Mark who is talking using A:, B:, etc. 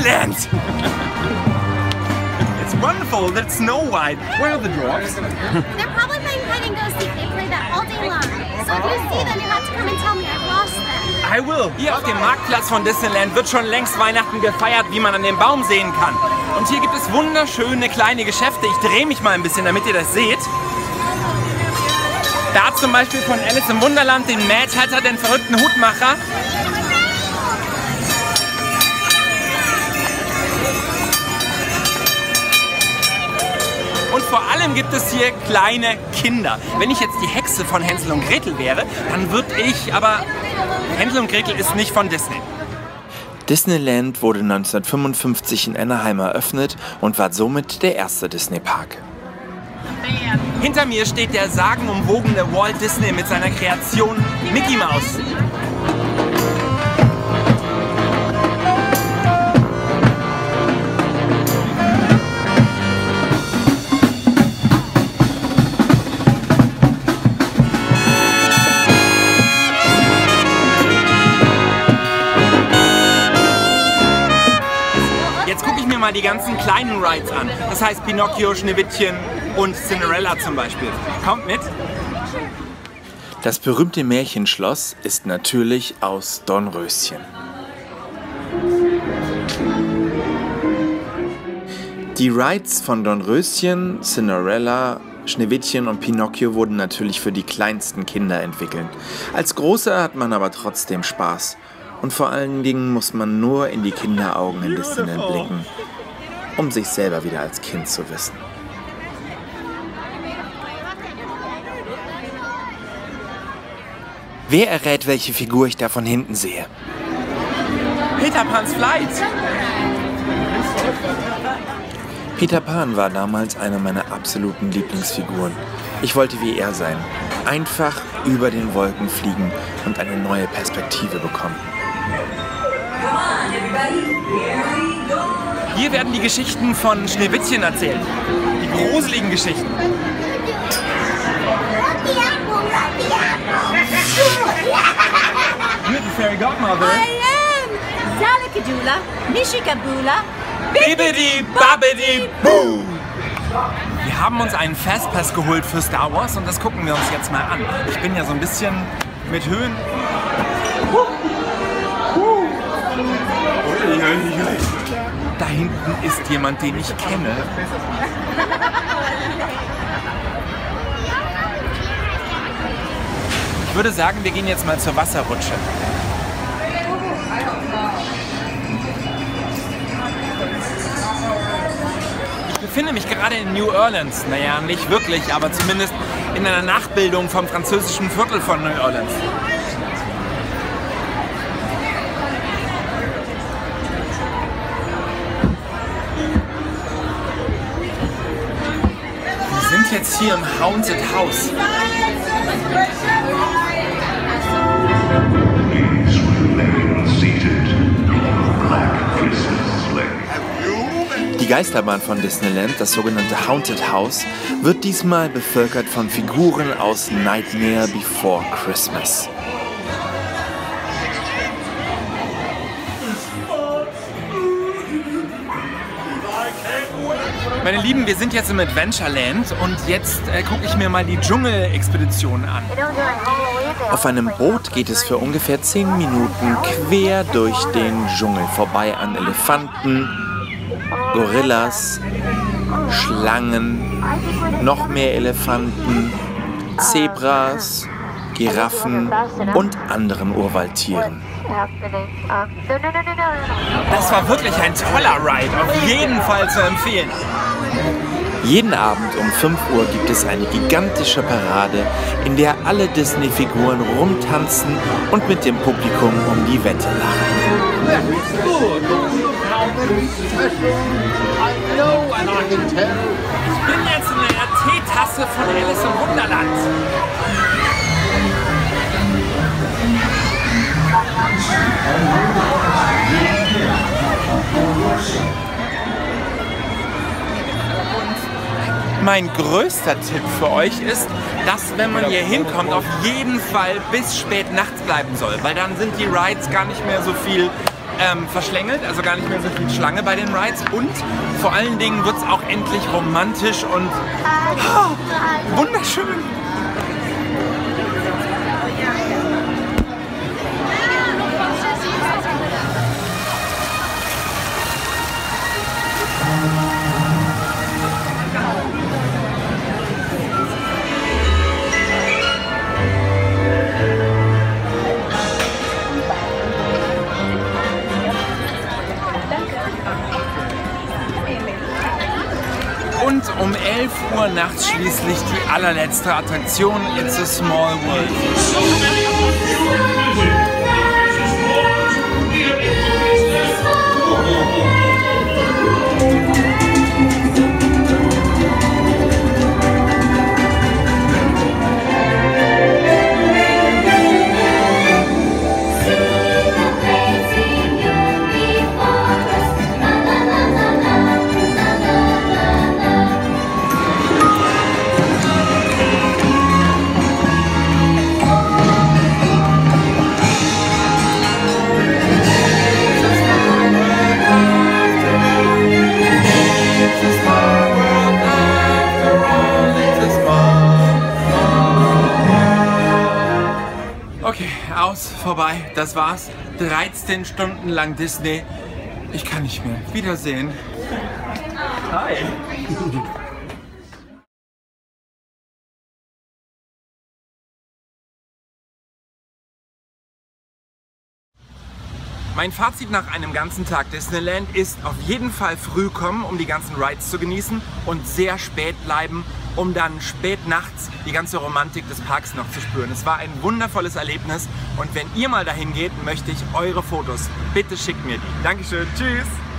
A: Disneyland! It's wonderful that Snow White. Where are the dwarfs?
B: They're probably playing hide and go seek. They play that all day long. So if you see them, you have to come and tell me I've lost them.
A: I will. Hier auf dem Marktplatz von Disneyland wird schon längst Weihnachten gefeiert, wie man an dem Baum sehen kann. Und hier gibt es wunderschöne kleine Geschäfte. Ich drehe mich mal ein bisschen, damit ihr das seht. Da zum Beispiel von Alice im Wunderland den Mad Hatter, den verrückten Hutmacher. Und vor allem gibt es hier kleine Kinder. Wenn ich jetzt die Hexe von Hänsel und Gretel wäre, dann würde ich, aber Hänsel und Gretel ist nicht von Disney.
C: Disneyland wurde 1955 in Anaheim eröffnet und war somit der erste Disney-Park.
A: Hinter mir steht der sagenumwogene Walt Disney mit seiner Kreation Mickey Mouse. Jetzt gucke ich mir mal die ganzen kleinen Rides an. Das heißt Pinocchio, Schneewittchen und Cinderella zum Beispiel. Kommt mit!
C: Das berühmte Märchenschloss ist natürlich aus Dornröschen. Die Rides von Dornröschen, Cinderella, Schneewittchen und Pinocchio wurden natürlich für die kleinsten Kinder entwickelt. Als Großer hat man aber trotzdem Spaß. Und vor allen Dingen muss man nur in die Kinderaugen in Disneyland blicken, um sich selber wieder als Kind zu wissen. Wer errät, welche Figur ich da von hinten sehe?
A: Peter Pans Flight!
C: Peter Pan war damals eine meiner absoluten Lieblingsfiguren. Ich wollte wie er sein. Einfach über den Wolken fliegen und eine neue Perspektive bekommen.
A: Hier werden die Geschichten von Schneewittchen erzählt. Die gruseligen Geschichten. You're the fairy godmother.
D: I am Salakadula, Nishikabula,
A: Bibbidi Babbidi Boo! Wir haben uns einen Fastpass geholt für Star Wars und das gucken wir uns jetzt mal an. Ich bin ja so ein bisschen mit Höhen. Da hinten ist jemand, den ich kenne. Ich würde sagen, wir gehen jetzt mal zur Wasserrutsche. Ich befinde mich gerade in New Orleans. Naja, nicht wirklich, aber zumindest in einer Nachbildung vom französischen Viertel von New Orleans. Wir sind jetzt hier im Haunted House.
C: Die Geisterbahn von Disneyland, das sogenannte Haunted House, wird diesmal bevölkert von Figuren aus Nightmare Before Christmas.
A: Meine Lieben, wir sind jetzt im Adventureland und jetzt gucke ich mir mal die Dschungelexpedition an.
C: Auf einem Boot geht es für ungefähr 10 Minuten quer durch den Dschungel vorbei an Elefanten, Gorillas, Schlangen, noch mehr Elefanten, Zebras, Giraffen und anderen Urwaldtieren.
A: Das war wirklich ein toller Ride, auf jeden Fall zu empfehlen.
C: Jeden Abend um 5 Uhr gibt es eine gigantische Parade, in der alle Disney-Figuren rumtanzen und mit dem Publikum um die Wette lachen.
A: Ich bin jetzt in der Teetasse von Alice im Wunderland. Mein größter Tipp für euch ist, dass, wenn man hier hinkommt, auf jeden Fall bis spät nachts bleiben soll, weil dann sind die Rides gar nicht mehr so viel verschlängelt, also gar nicht mehr so viel Schlange bei den Rides. Und vor allen Dingen wird es auch endlich romantisch und wunderschön. Und um 11 Uhr nachts schließlich die allerletzte Attraktion, It's a Small World. Okay, aus, vorbei, das war's. 13 Stunden lang Disney. Ich kann nicht mehr. Wiedersehen. Hi. Mein Fazit nach einem ganzen Tag Disneyland ist auf jeden Fall früh kommen, um die ganzen Rides zu genießen und sehr spät bleiben, um dann spät nachts die ganze Romantik des Parks noch zu spüren. Es war ein wundervolles Erlebnis und wenn ihr mal dahin geht, möchte ich eure Fotos. Bitte schickt mir die. Dankeschön. Tschüss.